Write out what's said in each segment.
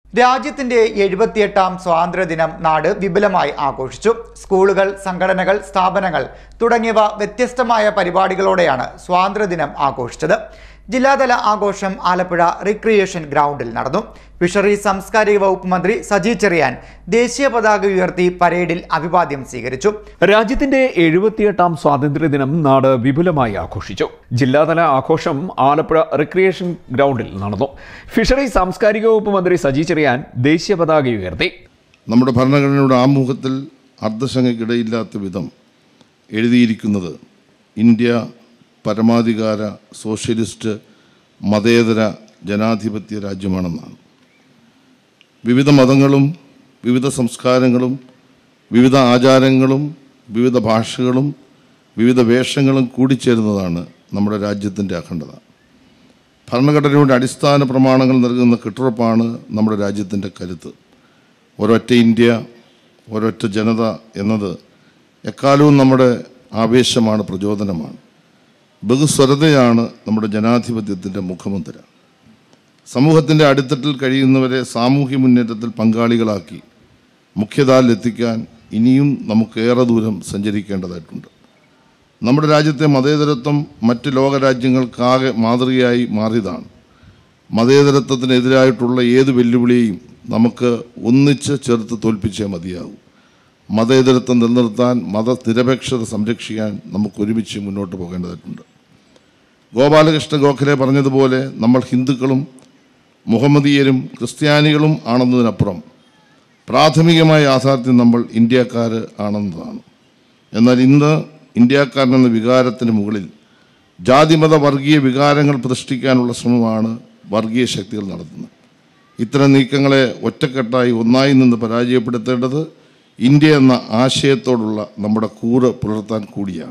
രാജ്യത്തിന്റെ 78ാം സ്വാതന്ത്ര്യദിനം നാട് വിപുലമായി ആഘോഷിച്ചു. സ്കൂളുകൾ, സംഘടനകൾ, സ്ഥാപനങ്ങൾ തുടങ്ങിയവ വ്യത്യസ്തമായ പരിപാടികളോടെയാണ് സ്വാതന്ത്ര്യദിനം ആഘോഷിച്ചത്. ജില്ലാതല ആഘോഷം ആലപ്പുഴ റിക്രിയേഷൻ ഗ്രൗണ്ടിൽ നടന്നു. ഫിഷറീസ് സാംസ്കാരിക വകുപ്പ് മന്ത്രി സജി ചെറിയാൻ ദേശീയ പതാക ഉയർത്തി പരേഡിൽ അഭിവാദ്യം സ്വീകരിച്ചു. രാജ്യത്തിന്റെ 78ാം സ്വാതന്ത്ര്യദിനം നാട് വിപുലമായി ആഘോഷിച്ചു. ജില്ലാതല ആഘോഷം ആലപ്പുഴ റിക്രിയേഷൻ ഗ്രൗണ്ടിൽ നടന്നു. ഫിഷറീസ് സാംസ്കാരിക വകുപ്പ് മന്ത്രി സജി ചെറിയാൻ ദേശീയ പതാക ഉയർത്തി. നമ്മുടെ ഭരണഘടനയുടെ ആമുഖത്തിൽ അർദ്ധശങ്കയ്ക്കിടയില്ലാത്ത വിധം എഴുതിയിരിക്കുന്നത് ഇന്ത്യ പരമാധികാര സോഷ്യലിസ്റ്റ് മതേതര ജനാധിപത്യ രാജ്യമാണെന്നാണ്. വിവിധ മതങ്ങളും വിവിധ സംസ്കാരങ്ങളും വിവിധ ആചാരങ്ങളും വിവിധ ഭാഷകളും വിവിധ വേഷങ്ങളും കൂടിച്ചേരുന്നതാണ് നമ്മുടെ രാജ്യത്തിൻ്റെ അഖണ്ഡത. ഭരണഘടനയുടെ അടിസ്ഥാന പ്രമാണങ്ങൾ നൽകുന്ന കെട്ടുറപ്പാണ് നമ്മുടെ രാജ്യത്തിൻ്റെ കരുത്ത്. ഒരൊറ്റ ഇന്ത്യ, ഒരൊറ്റ ജനത എന്നത് എക്കാലവും നമ്മുടെ ആവേശമാണ്, പ്രചോദനമാണ്. ബഹുസ്വരതയാണ് നമ്മുടെ ജനാധിപത്യത്തിൻ്റെ മുഖമുദ്ര. സമൂഹത്തിൻ്റെ അടിത്തട്ടിൽ കഴിയുന്നവരെ സാമൂഹ്യ മുന്നേറ്റത്തിൽ പങ്കാളികളാക്കി മുഖ്യധാരയിലെത്തിക്കാൻ ഇനിയും നമുക്കേറെ ദൂരം സഞ്ചരിക്കേണ്ടതായിട്ടുണ്ട്. നമ്മുടെ രാജ്യത്തെ മതേതരത്വം മറ്റ് ലോകരാജ്യങ്ങൾക്കാകെ മാതൃകയായി മാറിയതാണ്. മതേതരത്വത്തിനെതിരായിട്ടുള്ള ഏത് വെല്ലുവിളിയെയും നമുക്ക് ഒന്നിച്ച് ചേർത്ത് തോൽപ്പിച്ചേ മതിയാകൂ. മതേതരത്വം നിലനിർത്താൻ, മതനിരപേക്ഷത സംരക്ഷിക്കാൻ നമുക്ക് ഒരുമിച്ച് മുന്നോട്ട് പോകേണ്ടതായിട്ടുണ്ട്. ഗോപാലകൃഷ്ണ ഗോഖലെ പറഞ്ഞതുപോലെ നമ്മൾ ഹിന്ദുക്കളും മുഹമ്മദീയരും ക്രിസ്ത്യാനികളും ആണെന്നതിനപ്പുറം പ്രാഥമികമായ യാഥാർത്ഥ്യം നമ്മൾ ഇന്ത്യക്കാർ ആണെന്നതാണ്. എന്നാൽ ഇന്ന് ഇന്ത്യക്കാരനെന്ന വികാരത്തിന് മുകളിൽ ജാതിമത വർഗീയ വികാരങ്ങൾ പ്രതിഷ്ഠിക്കാനുള്ള ശ്രമമാണ് വർഗീയ ശക്തികൾ നടത്തുന്നത്. ഇത്തരം നീക്കങ്ങളെ ഒറ്റക്കെട്ടായി ഒന്നായി നിന്ന് പരാജയപ്പെടുത്തേണ്ടത് ഇന്ത്യ എന്ന ആശയത്തോടുള്ള നമ്മുടെ കൂറ് പുലർത്താൻ കൂടിയാണ്.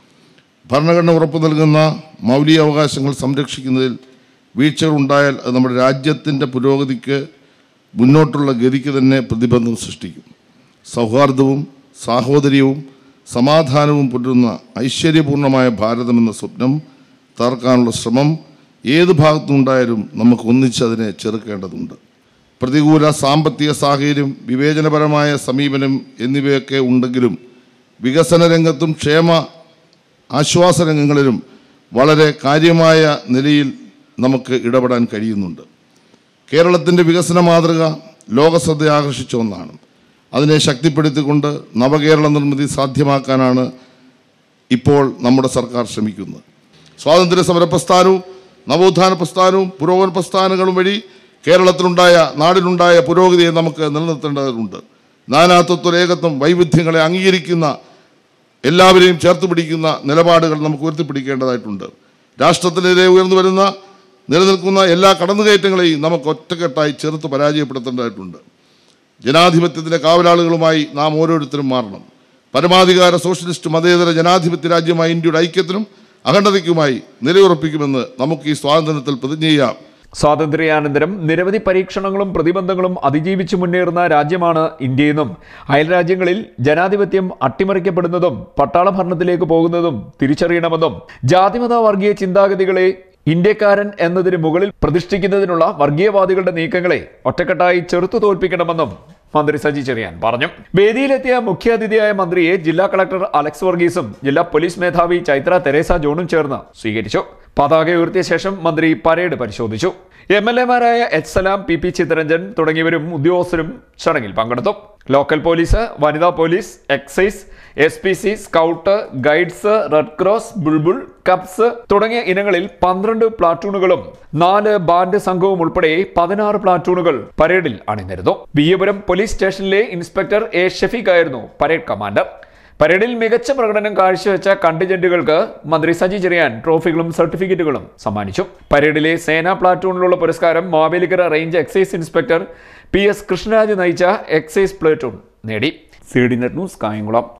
ഭരണഘടന ഉറപ്പു നൽകുന്ന മൗലിക അവകാശങ്ങൾ സംരക്ഷിക്കുന്നതിൽ വീഴ്ചകൾ ഉണ്ടായാൽ അത് നമ്മുടെ രാജ്യത്തിൻ്റെ പുരോഗതിക്ക്, മുന്നോട്ടുള്ള ഗതിക്ക് തന്നെ പ്രതിബന്ധം സൃഷ്ടിക്കും. സൗഹാർദ്ദവും സാഹോദര്യവും സമാധാനവും പുലരുന്ന ഐശ്വര്യപൂർണമായ ഭാരതമെന്ന സ്വപ്നം തകർക്കാനുള്ള ശ്രമം ഏത് ഭാഗത്തുനിന്നുണ്ടായാലും നമുക്ക് ഒന്നിച്ചതിനെ ചെറുക്കേണ്ടതുണ്ട്. പ്രതികൂല സാമ്പത്തിക സാഹചര്യം, വിവേചനപരമായ സമീപനം എന്നിവയൊക്കെ ഉണ്ടെങ്കിലും വികസന രംഗത്തും ക്ഷേമ ആശ്വാസ രംഗങ്ങളിലും വളരെ കാര്യമായ നിലയിൽ നമുക്ക് ഇടപെടാൻ കഴിയുന്നുണ്ട്. കേരളത്തിൻ്റെ വികസന മാതൃക ലോകശ്രദ്ധ ആകർഷിച്ച ഒന്നാണ്. അതിനെ ശക്തിപ്പെടുത്തിക്കൊണ്ട് നവകേരള നിർമ്മിതി സാധ്യമാക്കാനാണ് ഇപ്പോൾ നമ്മുടെ സർക്കാർ ശ്രമിക്കുന്നത്. സ്വാതന്ത്ര്യ സമര പ്രസ്ഥാനവും നവോത്ഥാന പ്രസ്ഥാനവും പുരോഗമന പ്രസ്ഥാനങ്ങളും വഴി നാടിനുണ്ടായ പുരോഗതിയെ നമുക്ക് നിലനിർത്തേണ്ടതുണ്ട്. നാനാത്വത്വ, ഏകത്വം, വൈവിധ്യങ്ങളെ അംഗീകരിക്കുന്ന, എല്ലാവരെയും ചേർത്ത് പിടിക്കുന്ന നിലപാടുകൾ നമുക്ക് ഉയർത്തിപ്പിടിക്കേണ്ടതായിട്ടുണ്ട്. രാഷ്ട്രത്തിനെതിരെ നിലനിൽക്കുന്ന എല്ലാ കടന്നുകയറ്റങ്ങളെയും നമുക്ക് ഒറ്റക്കെട്ടായി ചെറുത്ത് പരാജയപ്പെടുത്തേണ്ടതായിട്ടുണ്ട്. ജനാധിപത്യത്തിൻ്റെ കാവലാളുകളുമായി നാം ഓരോരുത്തരും മാറണം. പരമാധികാര സോഷ്യലിസ്റ്റ് മതേതര ജനാധിപത്യ രാജ്യമായ ഇന്ത്യയുടെ ഐക്യത്തിനും അഖണ്ഡതയ്ക്കുമായി നിലയുറപ്പിക്കുമെന്ന് നമുക്ക് ഈ സ്വാതന്ത്ര്യത്തിൽ പ്രതിജ്ഞ ചെയ്യാം. സ്വാതന്ത്ര്യാനന്തരം നിരവധി പരീക്ഷണങ്ങളും പ്രതിബന്ധങ്ങളും അതിജീവിച്ച് മുന്നേറുന്ന രാജ്യമാണ് ഇന്ത്യയെന്നും അയൽരാജ്യങ്ങളിൽ ജനാധിപത്യം അട്ടിമറിക്കപ്പെടുന്നതും പട്ടാള ഭരണത്തിലേക്ക് പോകുന്നതും തിരിച്ചറിയണമെന്നും ജാതിമത വർഗീയ ചിന്താഗതികളെ ഇന്ത്യക്കാരൻ എന്നതിന് മുകളിൽ പ്രതിഷ്ഠിക്കുന്നതിനുള്ള വർഗീയവാദികളുടെ നീക്കങ്ങളെ ഒറ്റക്കെട്ടായി ചെറുത്തു തോൽപ്പിക്കണമെന്നും മന്ത്രി സജി ചെറിയാൻ പറഞ്ഞു. വേദിയിലെത്തിയ മുഖ്യാതിഥിയായ മന്ത്രിയെ ജില്ലാ കളക്ടർ അലക്സ് വർഗീസും ജില്ലാ പോലീസ് മേധാവി ചൈത്ര തെരേസ ജോണും ചേർന്ന് സ്വീകരിച്ചു. പതാക ഉയർത്തിയ ശേഷം മന്ത്രി പരേഡ് പരിശോധിച്ചു. MLA-മാരായ എച്ച് സലാം, PP ചിത്തരഞ്ജൻ തുടങ്ങിയവരും ഉദ്യോഗസ്ഥരും ചടങ്ങിൽ പങ്കെടുത്തു. ലോക്കൽ പോലീസ്, വനിതാ police, excise, SPC, scout, guides, red cross, bulbul, cubs തുടങ്ങിയ ഇനങ്ങളിൽ 12 പ്ലാറ്റൂണുകളും 4 ബാൻഡ് സംഘവും ഉൾപ്പെടെ 16 പ്ലാറ്റൂണുകൾ പരേഡിൽ അണിനിരുന്നു. വിയ്യപുരം പോലീസ് സ്റ്റേഷനിലെ ഇൻസ്പെക്ടർ A. ഷഫീഖ് ആയിരുന്നു പരേഡ് കമാൻഡർ. പരേഡിൽ മികച്ച പ്രകടനം കാഴ്ചവെച്ച കണ്ടിജന്റുകൾക്ക് മന്ത്രി സജി ചെറിയാൻ ട്രോഫികളും സർട്ടിഫിക്കറ്റുകളും സമ്മാനിച്ചു. പരേഡിലെ സേനാ പ്ലാറ്റൂണിലുള്ള പുരസ്കാരം Mavelikkara range excise inspector PS Krishnaraj നയിച്ച എക്സൈസ് പ്ലാറ്റൂൺ നേടി. CD net news, Kayamkulam.